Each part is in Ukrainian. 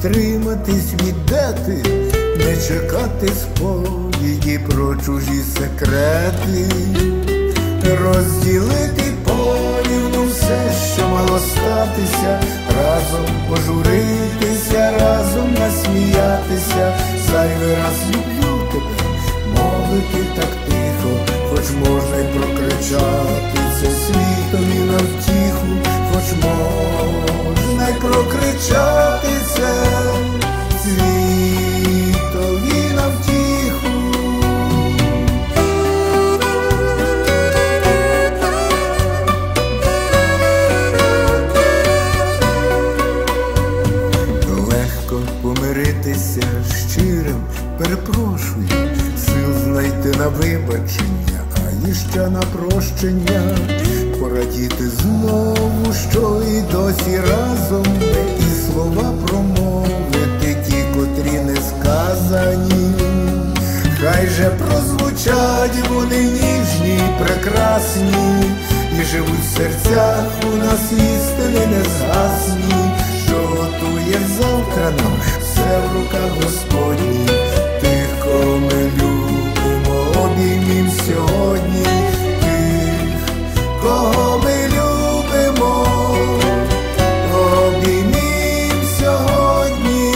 стриматись від дати, не чекати сповіді про чужі секрети, розділити порівну все, що мало статися, разом пожуритися, разом насміятися. Зайвий раз люблю тебе, мовити так тихо, хоч можна й прокричати це світові навтіху, хоч можна й прокричати це світові навтіху. Легко помиритися щирим, перепрошую, сил знайти на вибачення, а іще на прощення, порадіти знову, що і досі разом ми, і слова промовити ті, котрі не сказані. Хай же прозвучать вони ніжні й прекрасні, і живуть в серцях у нас істини незгасні, що готує завтра нам, все в руках Господніх. Тих, кого ми любимо, обіймім сьогодні, тих, кого ми любимо, обіймім сьогодні.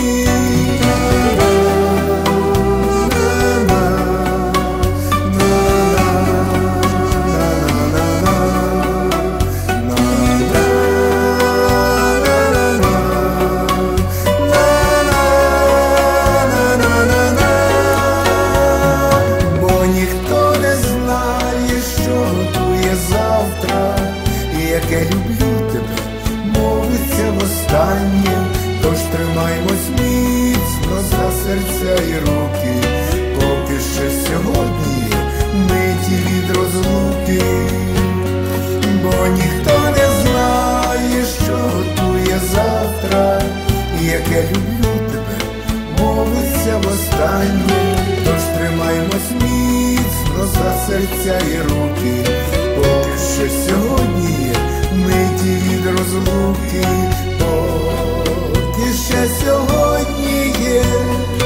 Бо ніхто не знає, що готує завтра, і як я люблю тебе, мовиться востаннє. Тож тримаймось міцно за серця і руки, поки ще сьогодні є миті від розлуки. Бо ніхто не знає, що готує завтра, і як я люблю тебе, мовиться востаннє. Тож тримаймось міцно за серця і руки, поки ще сьогодні є миті від розлуки, поки ще сьогодні є